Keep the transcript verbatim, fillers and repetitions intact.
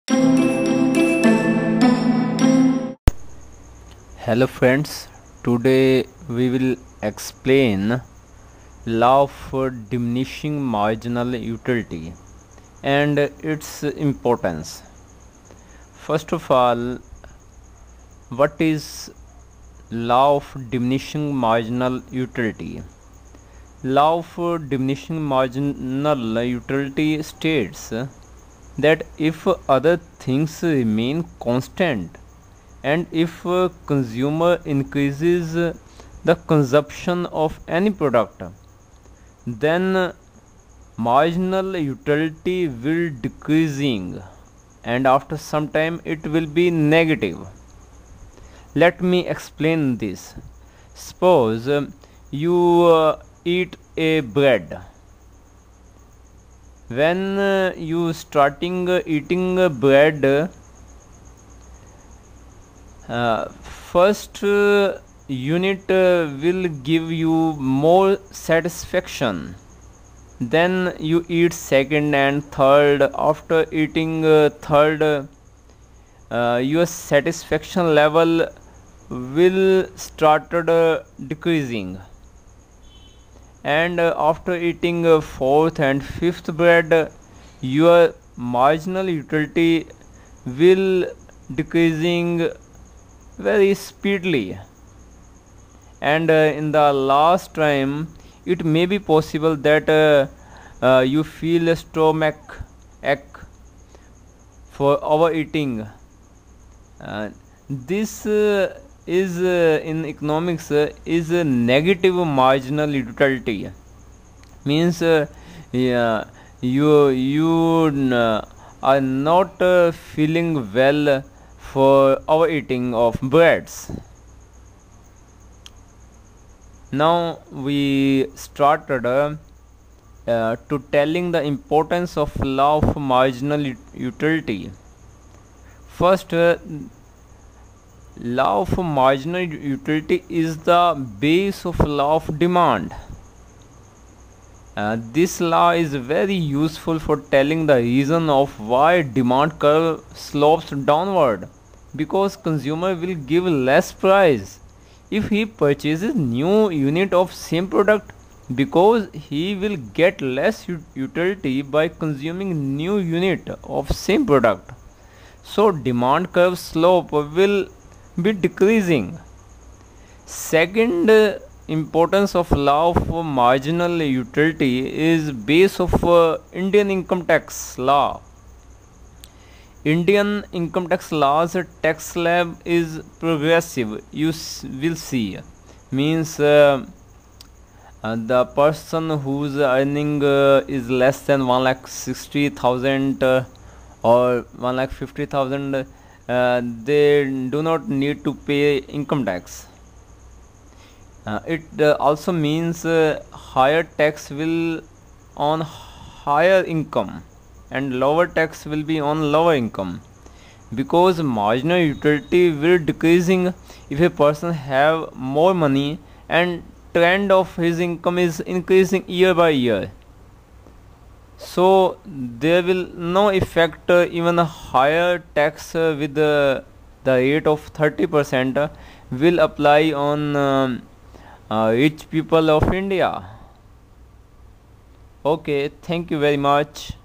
Hello friends, today we will explain law of diminishing marginal utility and its importance. First of all, what is law of diminishing marginal utility? Law of diminishing marginal utility states that if other things remain constant and if uh, consumer increases uh, the consumption of any product, then uh, marginal utility will decreasing and after some time it will be negative. Let me explain this. Suppose uh, you uh, eat a bread. When uh, you starting uh, eating uh, bread, uh, first uh, unit uh, will give you more satisfaction, then you eat second and third. After eating uh, third, uh, your satisfaction level will started uh, decreasing, and uh, after eating uh, fourth and fifth bread, uh, your marginal utility will decreasing very speedily, and uh, in the last time it may be possible that uh, uh, you feel a stomach ache for overeating. Uh, this uh, is uh, in economics uh, is a negative marginal utility. Means uh, yeah, you you uh, are not uh, feeling well for overeating of breads. Now we started uh, uh, to telling the importance of law of marginal utility. First, uh, law of marginal utility is the base of law of demand. Uh, this law is very useful for telling the reason of why demand curve slopes downward, because consumer will give less price if he purchases new unit of same product, because he will get less utility by consuming new unit of same product. So demand curve slope will be decreasing. Second uh, importance of law of marginal utility is base of uh, Indian income tax law. Indian income tax laws tax slab is progressive. You will see, means uh, uh, the person whose earning uh, is less than one lakh sixty thousand uh, or one lakh fifty thousand, uh, they do not need to pay income tax. Uh, it uh, also means uh, higher tax will on higher income and lower tax will be on lower income, because marginal utility will decreasing if a person have more money and trend of his income is increasing year by year. So there will no effect, uh, even a higher tax uh, with the, the rate of thirty percent uh, will apply on um, uh, rich people of India. Okay, thank you very much.